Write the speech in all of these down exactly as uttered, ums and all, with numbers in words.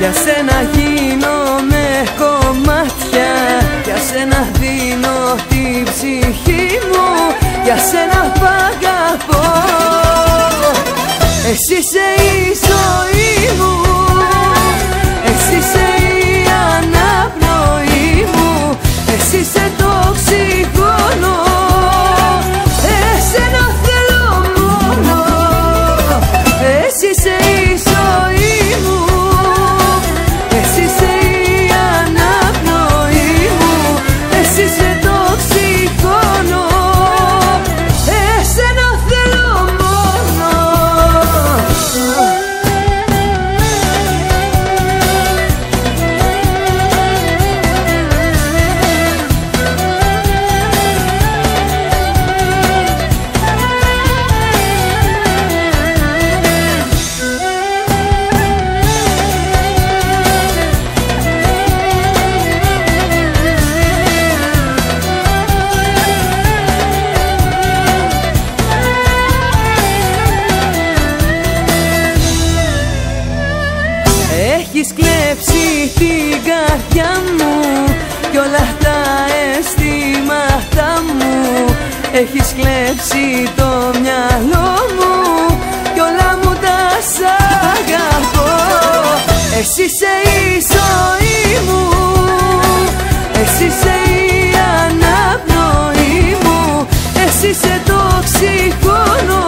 Για σένα γίνομαι κομμάτια, για σένα δίνω την ψυχή μου, για σένα π' αγαπώ. Εσύ είσαι η ζωή μου, εσύ είσαι η αναπνοή μου, εσύ είσαι το οξυγόνο, εσένα θέλω μόνο. Εσύ είσαι η ζωή μου, εσύ είσαι η αναπνοή μου, εσύ είσαι το οξυγόνο, εσένα θέλω μόνο. Έχεις κλέψει την καρδιά μου κι όλα τα αισθήματα μου, έχεις κλέψει το μυαλό μου κι όλα μου τα σ' αγαπώ. Εσύ είσαι η ζωή μου, εσύ είσαι η αναπνοή μου, εσύ είσαι το οξυγόνο,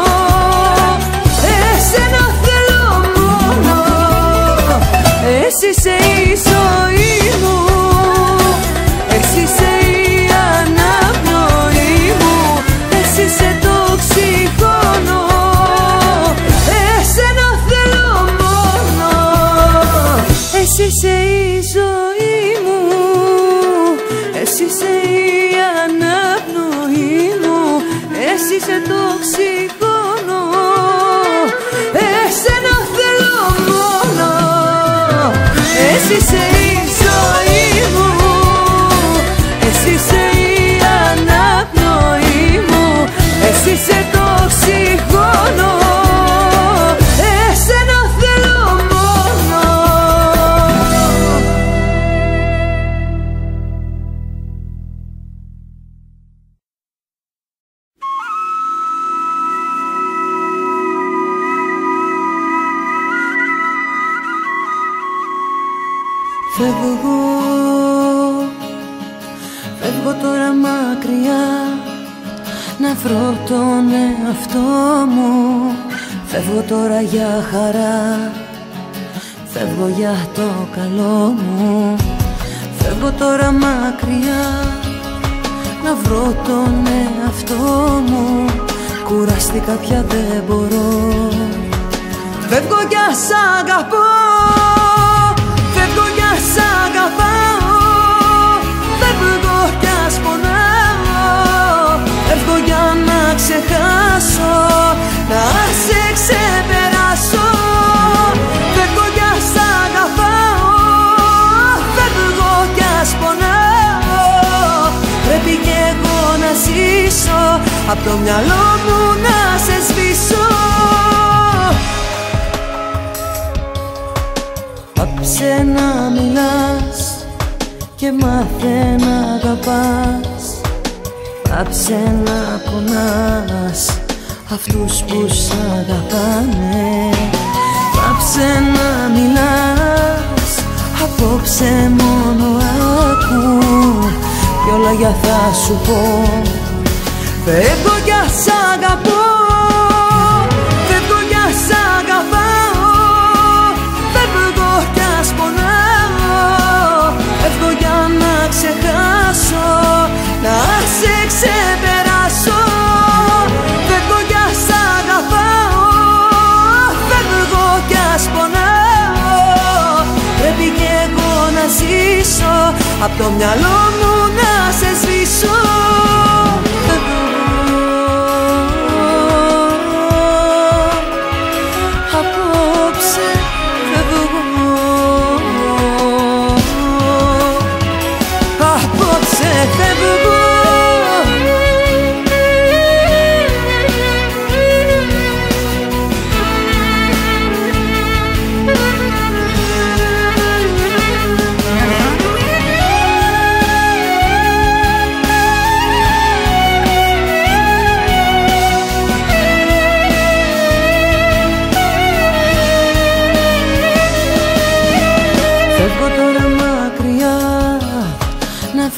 εσένα θέλω μόνο. Εσύ είσαι η ζωή μου, εσύ είσαι η αναπνοή μου, εσύ είσαι το οξυγόνο, εσένα θέλω μόνο. Εσύ είσαι η ζωή μου, εσύ είσαι η αναπνοή μου, εσύ είσαι το οξυγόνο, εσένα θέλω μόνο. Εσύ είσαι η ζωή μου, εσύ είσαι η αναπνοή μου, εσύ είσαι το οξυγόνο, εσένα θέλω μόνο. Φεύγω, φεύγω τώρα μακριά, να βρω τον εαυτό μου. Φεύγω τώρα για χαρά, φεύγω για το καλό μου. Φεύγω τώρα μακριά, να βρω τον εαυτό μου. Κουράστηκα πια δεν μπορώ, φεύγω για σ' αγαπώ. Φεύγω για σ' αγαπάω, φεύγω κι ας πονάω, φεύγω για να ξεχάσω, να σε ξεπεράσω. Φεύγω για σ' αγαπάω, φεύγω κι ας πονάω, πρέπει κι εγώ να ζήσω, απ' το μυαλό μου να σε σβήσω. Πάψε να μιλάς και μάθε να αγαπάς, πάψε να πονάς αυτούς που σ' αγαπάνε. Πάψε να μιλάς, απόψε μόνο άκου κι όλα για θα σου πω. Φεύγω για σ' αγαπώ, φεύγω για σ' αγαπάω, φεύγω κι ας πονάω, φεύγω για να ξεχάσω, να σε ξεπεράσω. Φεύγω για σ' αγαπάω, φεύγω κι ας πονάω, πρέπει κι εγώ να ζήσω, απ' το μυαλό μου να σε σβήσω.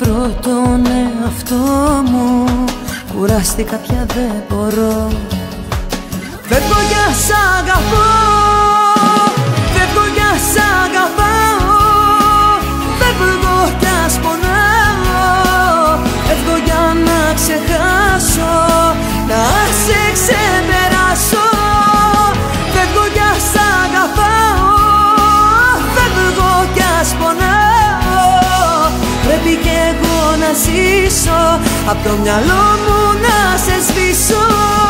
βρω τον εαυτό μου, κουράστηκα πια δεν μπορώ. Φεύγω κι σ' αγαπώ, φεύγω κι σ' αγαπάω, φεύγω κι ας πονάω, φεύγω για να ξεχάσω, να σε ξεπεράσω. Φεύγω κι σ' αγαπάω, φεύγω κι ας πονάω, πρέπει κι εγώ να ζήσω, απ' το μυαλό μου να σε σβήσω.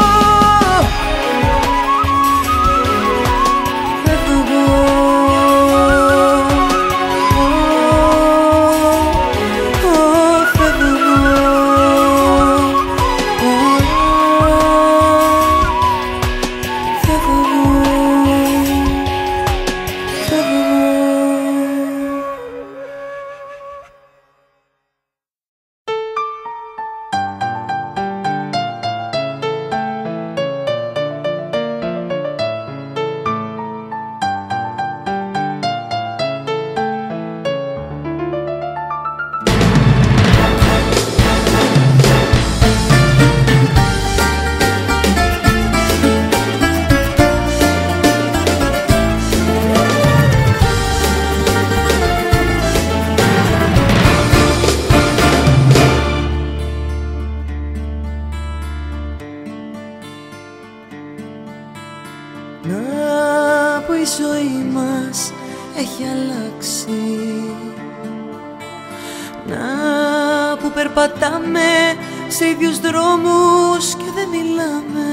Να που η ζωή μας έχει αλλάξει, να που περπατάμε σε ίδιους δρόμους και δεν μιλάμε.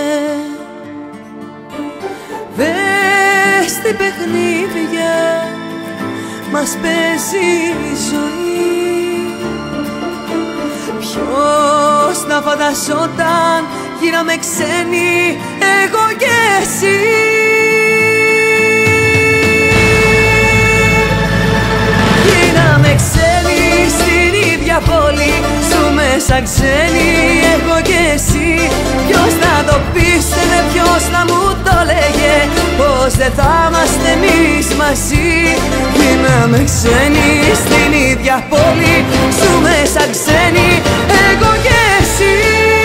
Δες τι παιχνίδια μας παίζει η ζωή. Ποιος να φανταζόταν γίναμε ξένοι εγώ και εσύ. Γίναμε ξένοι στην ίδια πόλη, ζούμε σαν ξένοι εγώ και εσύ. Ποιος να το πίστευε, ποιος να μου το λέγε, πως δεν θα είμαστε εμείς μαζί. Γίναμε ξένοι στην ίδια πόλη, ζούμε σαν ξένοι εγώ και εσύ.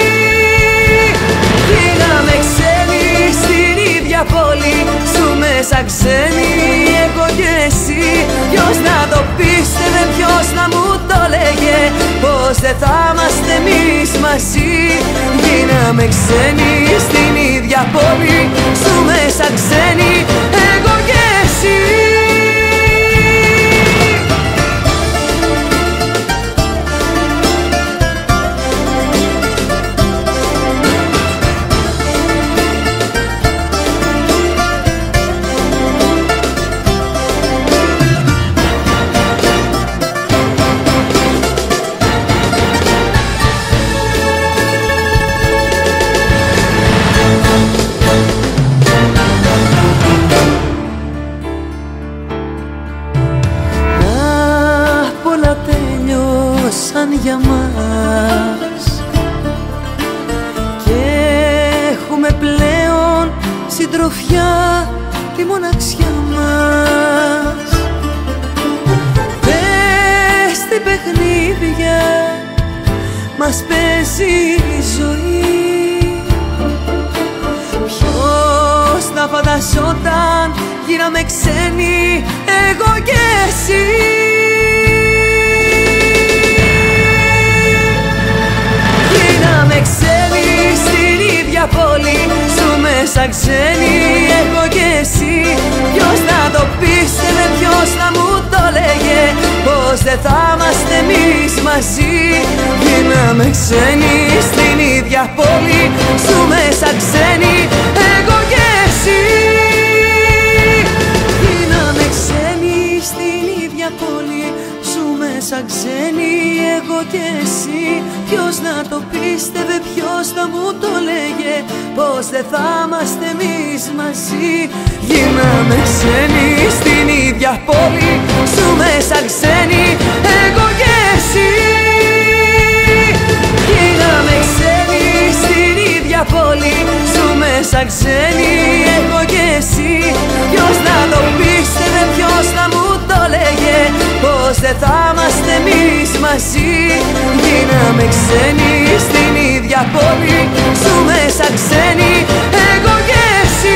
Γίναμε ξένοι στην ίδια πόλη, ζούμε σαν ξένοι εγώ και εσύ. Ποιος να το πίστευε, ποιος να μου το λέγε, πως δεν θα είμαστε εμείς μαζί. Γίναμε ξένοι στην ίδια πόλη, ζούμε σαν ξένοι εγώ και εσύ. Για μας και έχουμε πλέον συντροφιά τη μοναξιά μας. Δες τι παιχνίδια μας παίζει η ζωή. Ποιος να φανταζόταν γίναμε ξένοι εγώ και εσύ. Γίναμε ξένοι στην ίδια πόλη, ζούμε σαν ξένοι εγώ και εσύ. Ποιος να το πίστευε, ποιος να μου το λέγε, πως δεν θα είμαστε εμείς μαζί. Γίναμε ξένοι στην ίδια πόλη, ζούμε σαν ξένοι εγώ και εσύ. Γίναμε ξένοι στην ίδια πόλη, ζούμε σαν ξένοι εγώ και εσύ. Ποιος να το πίστευε, ποιος θα μου το λέγε, πως δεν θα είμαστε εμείς μαζί. Γίναμε ξένοι στην ίδια πόλη, ζούμε σαν ξένοι εγώ και εσύ. Γίναμε ξένοι στην ίδια πόλη, ζούμε σαν ξένοι εγώ και εσύ. Ποιος να το πίστευε, ποιος να μου το λέγε, πως δεν θα είμαστε εμείς μαζί γίναμε ξένοι στην ίδια πόλη, ζούμε σαν ξένοι εγώ και εσύ.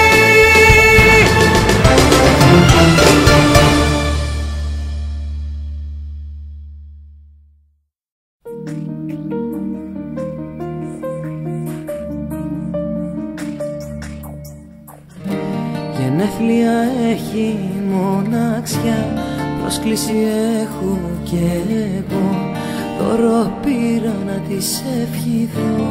Γενέθλια έχει μοναξιά, πρόσκληση έχω κι εγώ, δώρο πήρα να της ευχηθώ.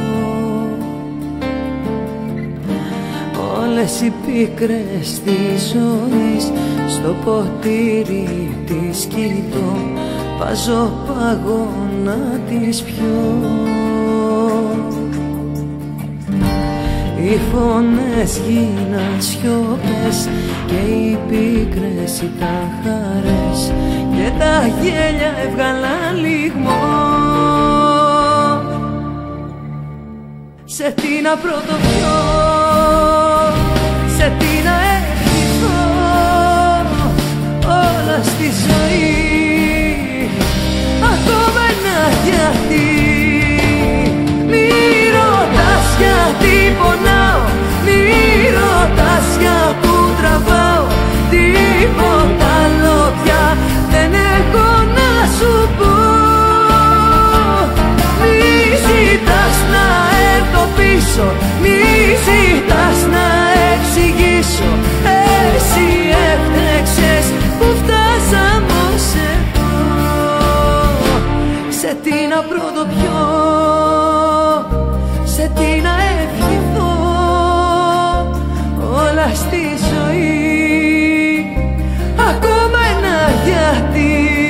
Όλες οι πίκρες της ζωής στο ποτήρι της κοιτώ, βάζω παγό να τις πιω. Οι φωνές γίναν σιωπές και οι πίκρες ήταν χαρές και τα γέλια έβγαλαν λιγμό. Σε τι να πρωτοπιώ, σε τι να ευχηθώ, όλα στη ζωή ακόμα ένα γιατί. Μη ρωτάς γιατί πονάω, μη ρωτάς για που τραβάω, τίποτα άλλο πια δεν έχω να σου πω. Μη ζητάς να έρθω πίσω, μη ζητάς να εξηγήσω, εσύ έφταξες που φτάσαμε ως εδώ. Σε τι να πρωτοπιώ, σε τι να ευχηθώ, όλα στη ζωή ακόμα ένα γιατί.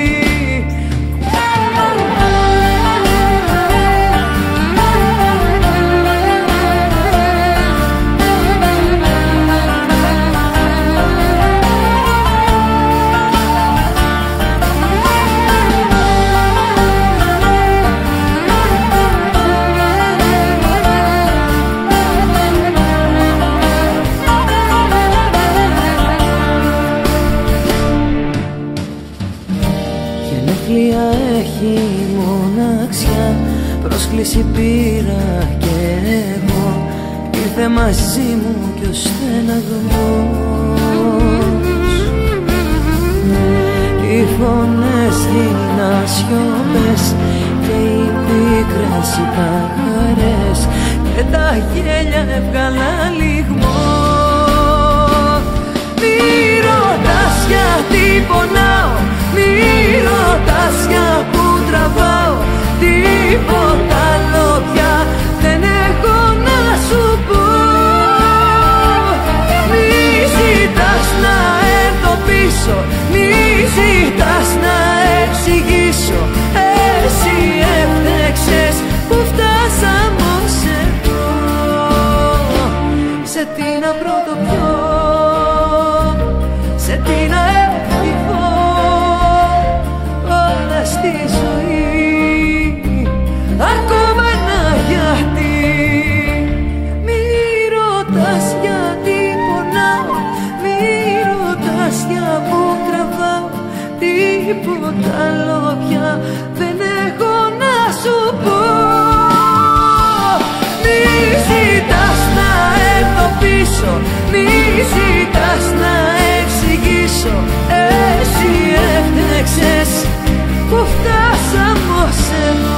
Έχει μοναξιά, πρόσκληση πήρα κι εγώ, ήρθε μαζί μου κι ο στεναγμός. Οι φωνές γίναν σιωπές και οι πίκρες ήταν χαρές και τα γέλια έβγαλαν λιγμό. Μη ρωτάς γιατί πονάω, μη ρωτάς για που τραβάω, τίποτα άλλο πια δεν έχω να σου πω. Μη ζητάς να έρθω πίσω, μη ζητάς να εξηγήσω, εσύ έφταξες που φτάσαμε ως εδώ. Σε τι να πρωτοπιώ, σε τι να ευχηθώ, όλα στη ζωή ακόμα ένα γιατί. Μη ρωτάς γιατί πονάω, μη ρωτάς για που τραβάω, τίποτα άλλο πια δεν έχω να σου πω. Μη ζητάς να έρθω πίσω, μη ζητάς να εξηγήσω, εσύ έφταξες που φτάσαμε ως εδώ.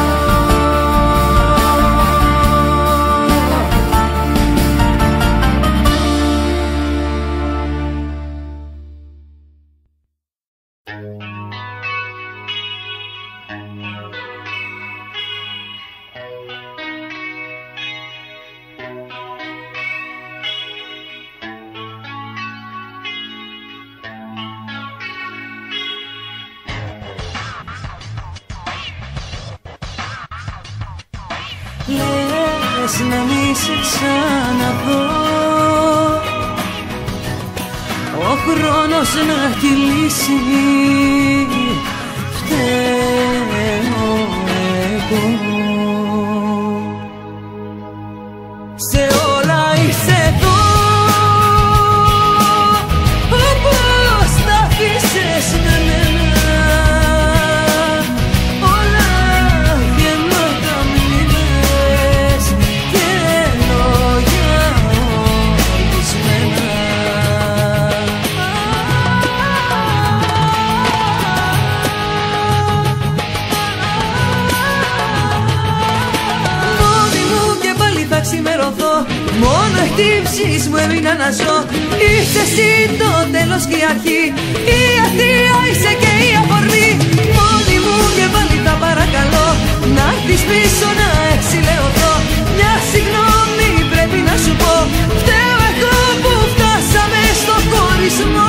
Λες να μη σε ξαναδώ, ο χρόνος να κυλήσει, φταίω εγώ. Σε όλα είσαι εδώ, πώς τα αφήσες με μένα, χτύψεις μου έμεινα να ζω. Είσαι εσύ το τέλος και η αρχή, η αιτία είσαι και η αφορμή. Μόνη μου και πάλι τα παρακαλώ, να έρθεις πίσω να εξηλαιωθώ. Μια συγγνώμη πρέπει να σου πω, φταίω εγώ που φτάσαμε στο χωρισμό.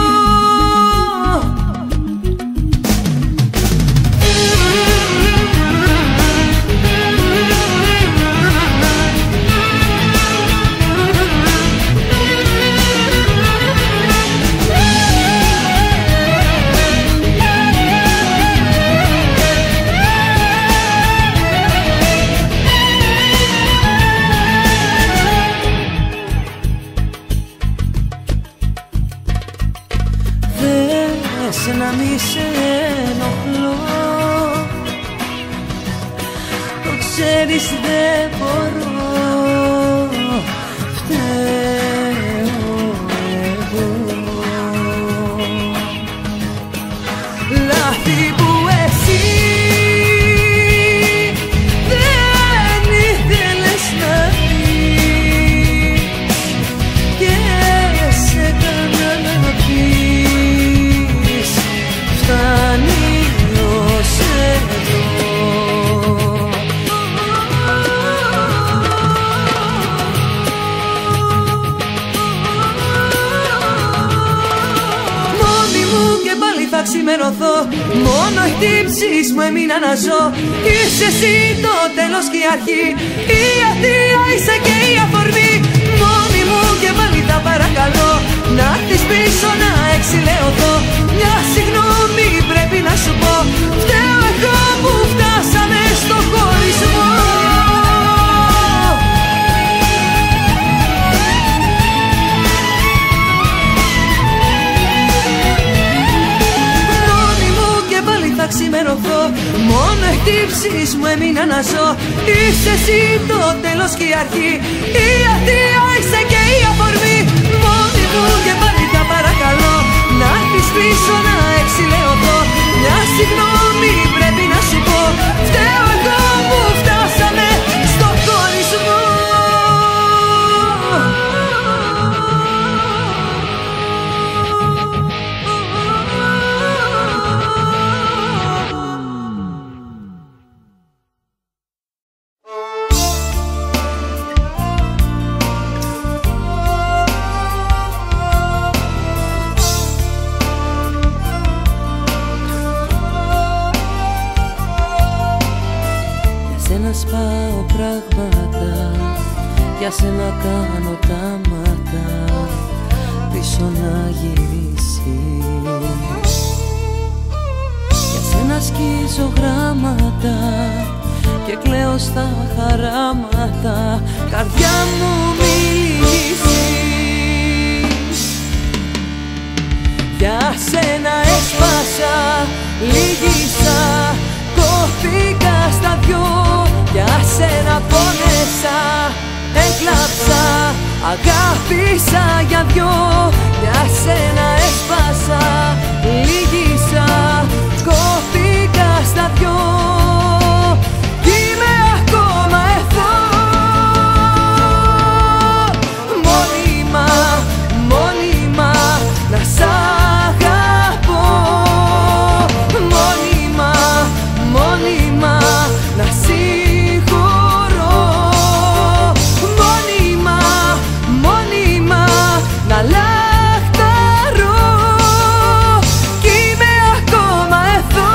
Να μη σε ενοχλώ, το ξέρεις δεν μπορώ, φταίω εγώ. Λάθη που εσύ δεν ήθελες να πεις και σε έκανα να πεις, φτάνει ως εδώ. Μόνη μου και πάλι θα ξημερωθώ, μόνο οι χτύψεις μου έμεινα να ζω. Είσαι εσύ το τέλος και η αρχή, η αιτία είσαι και η αφορμή. Μόνη μου και πάλι θα παρακαλώ, να έρθεις πίσω να εξηλαιωθώ. Μια συγγνώμη πρέπει να σου πω, φταίω εγώ που φτάσαμε στο χωρισμό. Μόνη μου και πάλι θα ξημερωθώ, μόνο οι χτύψεις μου έμεινα να ζω. Είσαι εσύ το τέλος και η αρχή, η αιτία είσαι και η αφορμή. Μόνη μου και πάλι θα παρακαλώ, να έρθεις πίσω να εξηλαιωθώ. Μια συγγνώμη πρέπει να σου πω, φταίω εγώ που φτάσαμε στο χωρισμό. Σπάω πράγματα, για σένα κάνω τα μάτα, πίσω να γυρίσεις. Για σένα σκίζω γράμματα και κλαίω στα χαράματα, καρδιά μου μιλήσεις. Για σένα έσπασα, λύγησα, κόφηκα στα δυο. Για σένα πόνεσα, έκλαψα, αγάπησα για δυο. Για σένα έσπασα, λύγησα, κόφηκα στα δυο. Κι είμαι ακόμα εδώ, μόνιμα, μόνιμα να σ' αγαπώ. Μόνιμα, μόνιμα να συγχωρώ. Μόνιμα, μόνιμα να λαχταρώ. Κι είμαι ακόμα εδώ.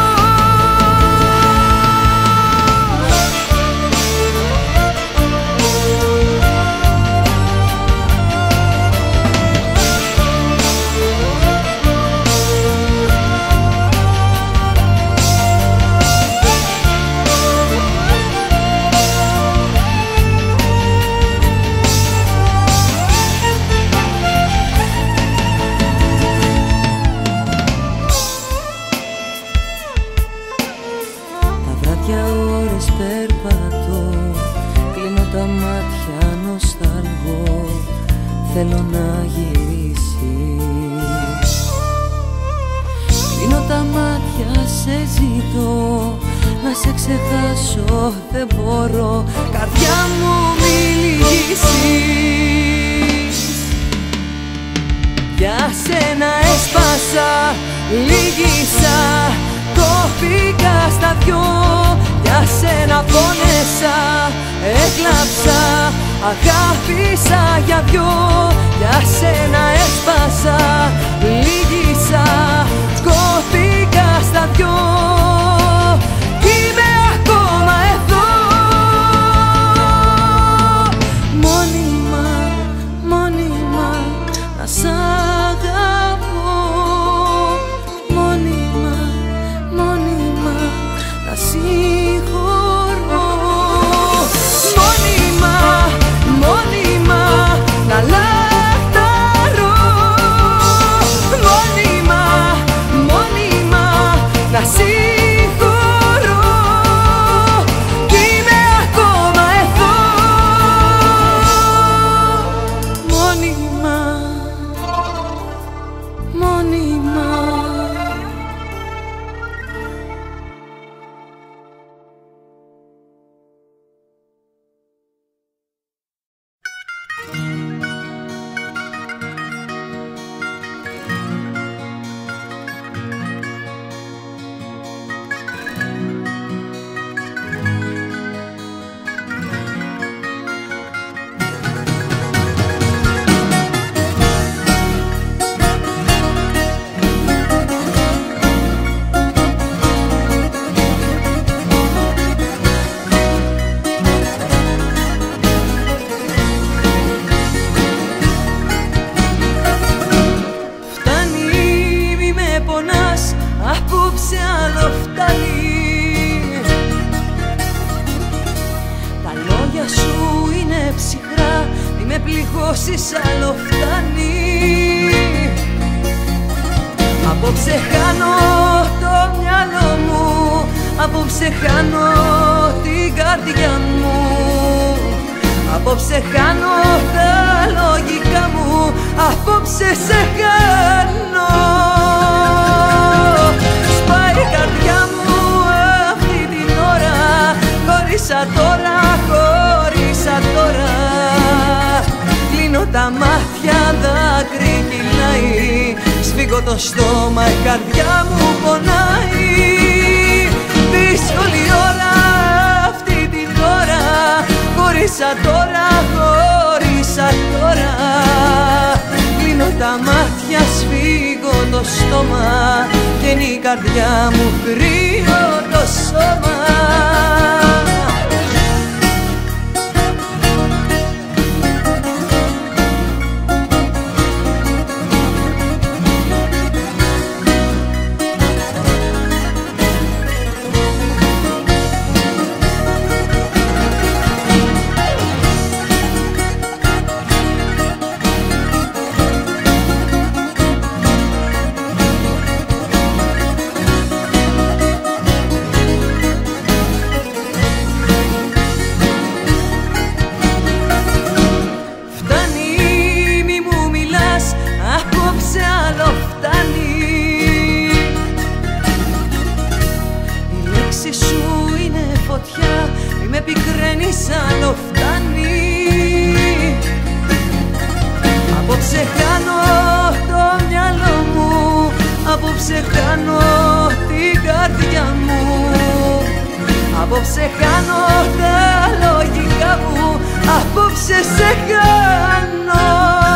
Για ώρες περπατώ, κλείνω τα μάτια, νοσταλγώ, θέλω να γυρίσεις. Κλείνω τα μάτια, σε ζητώ, να σε ξεχάσω δεν μπορώ, καρδιά μου μη λύσεις. Για σένα έσπασα, λύγησα, κόπηκα στα δυο. Για σένα πόνεσα, έκλαψα, αγάπησα για δυο. Για σένα έσπασα, λύγησα, κόπηκα στα δυο. Κι είμαι ακόμα εδώ, μόνιμα, μόνιμα να σ' αγαπώ. Μόνιμα, μόνιμα να συγχωρώ. Μόνιμα, μόνιμα να λαχταρώ. Μόνιμα, μόνιμα να συγχωρώ. Κι είμαι ακόμα εδώ, μόνιμα, μόνιμα. Απόψε άλλο φτάνει. Τα λόγια σου είναι ψυχρά, μη με πληγώσεις, άλλο φτάνει. Απόψε χάνω το μυαλό μου, απόψε χάνω την καρδιά μου. Απόψε χάνω τα λογικά μου, απόψε σε χάνω. Σπάει η καρδιά μου αυτή την ώρα, χωρίσα τώρα, χωρίσα τώρα. Κλείνω τα μάτια, δάκρυ κυλάει, σφίγγω το στόμα, η καρδιά μου πονάει. Δύσκολη ώρα αυτή την ώρα, χωρίσα τώρα, χωρίσα τώρα. Κλείνω τα μάτια, σφίγγω το στόμα, και είναι η καρδιά μου κρύο το σώμα. Άλλο φτάνει. Απόψε χάνω το μυαλό μου, απόψε χάνω την καρδιά μου. Απόψε χάνω τα λογικά μου, απόψε σε χάνω.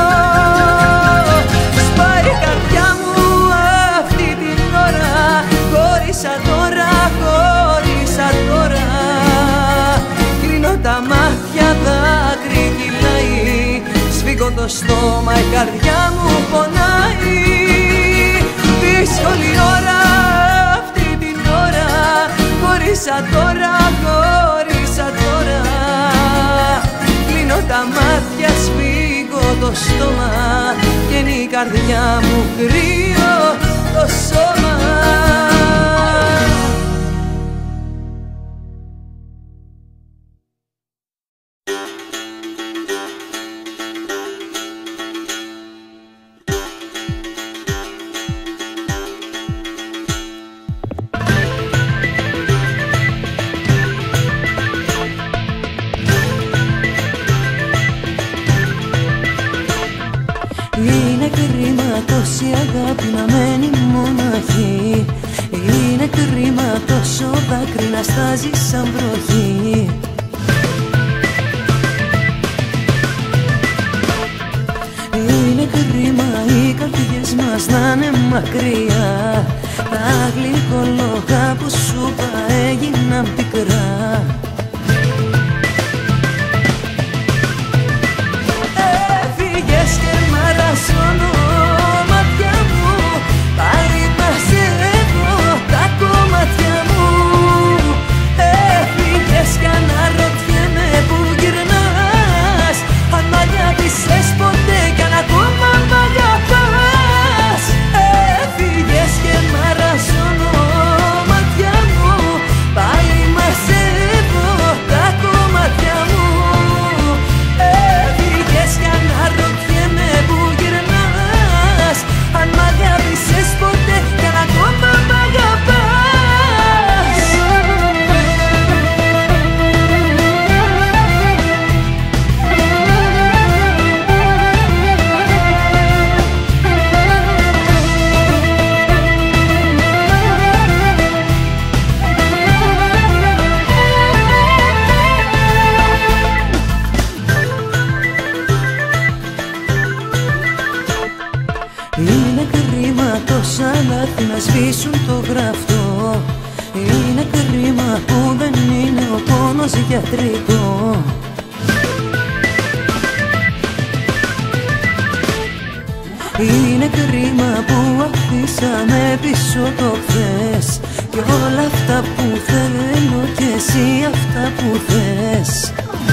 Σπάει η καρδιά μου αυτή την ώρα, χωρίσα τώρα, χωρίσα τώρα. Τα μάτια, δάκρυ κυλάει, σφίγγω το στόμα, η καρδιά μου πονάει. Δύσκολη ώρα αυτή την ώρα, χωρίσα τώρα, χωρίσα τώρα. Κλείνω τα μάτια, σφίγγω το στόμα, και είναι η καρδιά μου κρύο το σώμα. Είναι κρίμα δάκρυ να στάζει σαν βροχή. Είναι κρίμα οι καρδιές μας να είναι μακριά. Τα γλυκολόγα που σου είπα έγιναν πικρά. Έφυγες και μ' αρασώνω μάτια μου. Πάλι μαζεύω τα κομμάτια μου. Έφυγες κι αναρωτιέμαι που γυρνάς. Αν μ' αγάπησες ποτέ κι αν ακόμα μ' αγαπάς. Έφυγες και μ' αρασώνω μάτια μου. Πάλι μαζεύω τα κομμάτια μου. Έφυγες κι αναρωτιέμαι που γυρνάς. Αν μ' αγάπησες ποτέ κι αν ακόμα μ' αγαπάς. Είναι κρίμα τόσα λάθη να σβήσουν το γραφτό. Είναι κρίμα που δεν είναι ο πόνος γιατρικό. Είναι κρίμα που αφήσαμε πίσω το χθες. Κι όλα αυτά που θέλω κι εσύ αυτά που θες.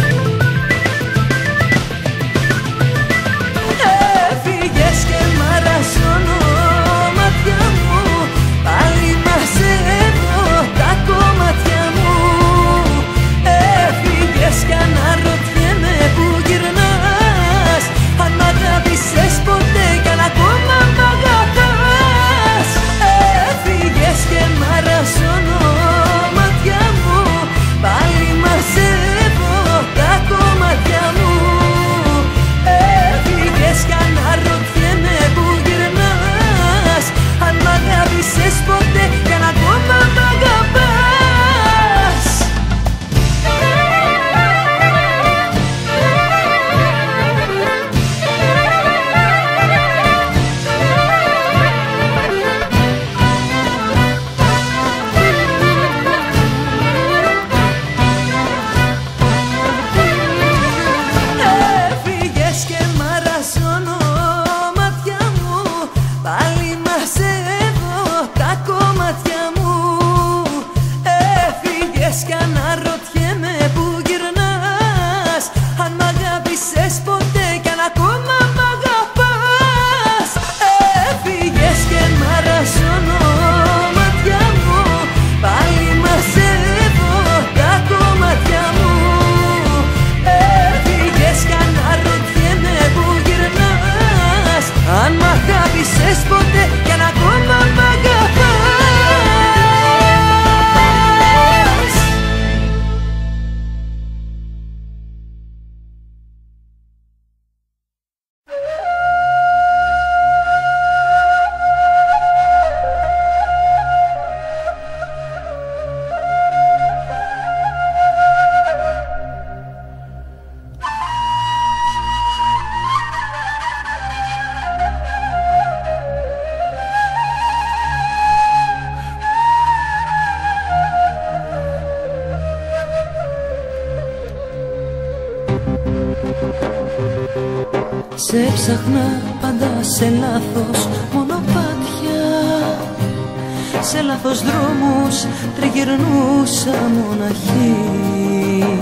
Έφυγες και μ' αρασώνω μάτια μου. Πάλι μαζεύω τα κομμάτια μου. Έφυγες κι αναρωτιέμαι που γυρνάς. Αν μ' αγάπησες ποτέ κι αν ακόμα μ' αγαπάς. Έφυγες και μ' αρασώνω μάτια μου. Πάλι μαζεύω τα κομμάτια μου. Έφυγες κι αναρωτιέμαι που γυρνάς. Αν μ' αγάπησες ποτέ κι αν ακόμα μ' αγαπάς. Έφυγες και μ' αρασώνω μάτια μου. Πάλι μαζεύω τα κομμάτια μου. Έφυγες κι αναρωτιέμαι που γυρνάς. Αν μ' αγάπησες ποτέ κι αν ακόμα μ' αγαπάς. Έφυγες και μ' αρασώνω μάτια μου. Πάλι μαζεύω τα κομμάτια μου. Έφυγες κι αναρωτιέμαι που γυρνάς. Αν μ' αγάπησες ποτέ κι αν ακόμα μ' αγαπάς. Σε ψάχνα πάντα σε λάθος μονοπάτια. Σε λάθος δρόμους τριγυρνούσα μοναχή.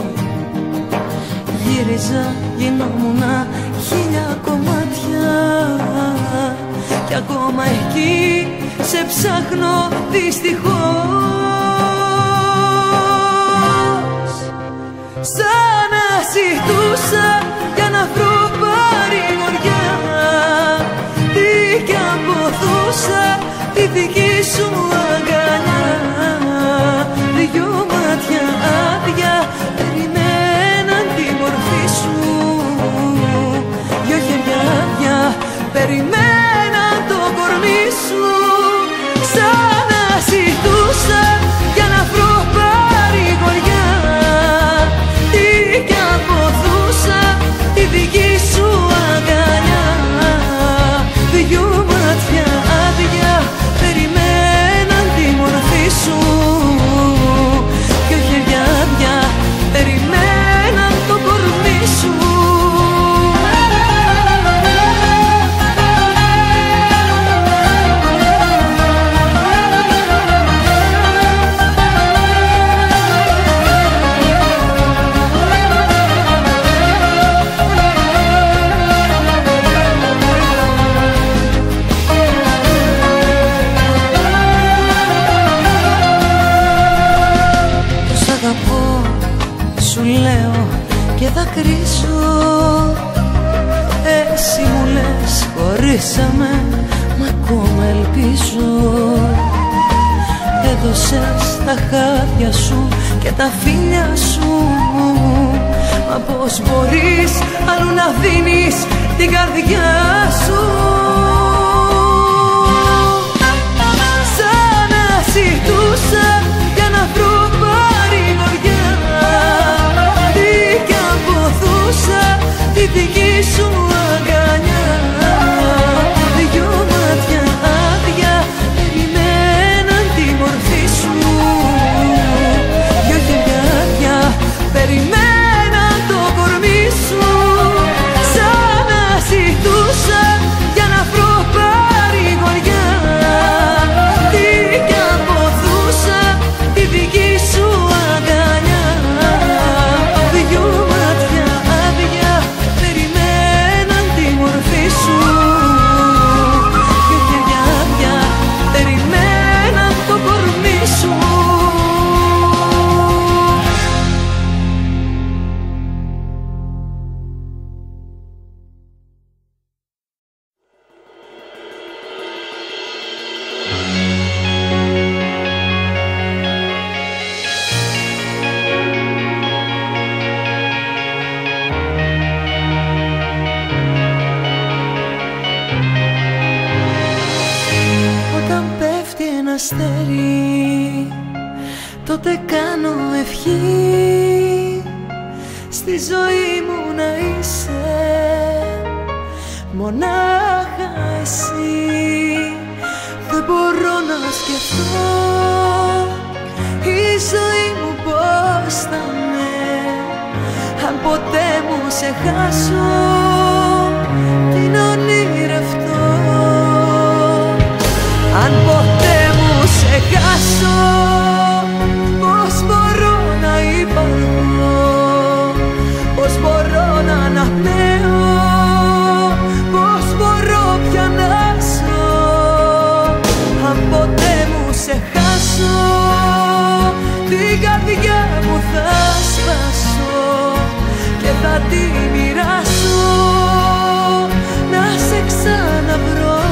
Γύριζα, γινόμουνα χίλια κομμάτια. Κι ακόμα εκεί σε ψάχνω δυστυχώς. Σαν να ζητούσα για να βρω παρηγοριά. Τι κι αποθούσα τη δική σου αγκαλιά. Δυο μάτια άδεια περιμέναν τη μορφή σου. Δυο χέρια άδεια περιμέναν το κορμί σου. Σαν να ζητούσα για να βρω θα κρίσω. Εσύ μου λες χωρίσαμε, μα ακόμα ελπίζω. Έδωσες τα χάδια σου και τα φίλια σου, μα πώς μπορείς αλλού να δίνεις την καρδιά σου. Σαν να ζητούσα για να βρω παρηγοριά, τι κι αν ποθούσα τη δική σου αγκαλιά. Δυο μάτια άδεια περιμέναν τη μορφή σου, δυο χεριά περιμέναν το κορμί σου. Σαν να ζητούσα για να βρω παρηγοριά, τι κι αν ποθούσα τη δική σου αγκαλιά. Δυο μάτια άδεια περιμέναν τη μορφή σου, δυο χεριά περιμέναν το κορμί σου. Όταν πέφτει ένα αστέρι, τότε κάνω ευχή στη ζωή μου να είσαι μονάχα εσύ. Δεν μπορώ να σκεφτώ η ζωή μου πώς θα είναι, αν ποτέ μου σε χάσω, την ονειρευτώ. Αν ποτέ μου σε χάσω, πώς μπορώ να υπάρχω, πώς μπορώ να αναπνέω, πώς μπορώ πια να ζω. Αν ποτέ μου σε χάσω, την καρδιά μου θα σπάσω και θα τη μοιράσω, να σε ξαναβρω.